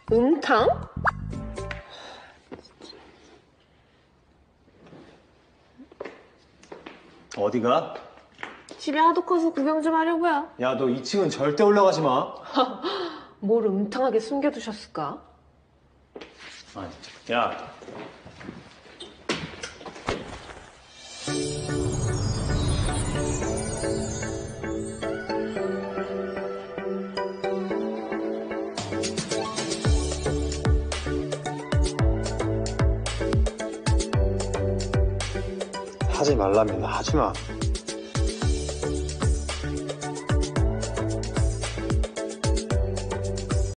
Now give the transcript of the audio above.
음탕? 어디가? 집이 하도 커서 구경 좀 하려고요. 야, 너 2층은 절대 올라가지 마. 뭘 음탕하게 숨겨두셨을까? 아니, 야. 하지 말라면 하지 마.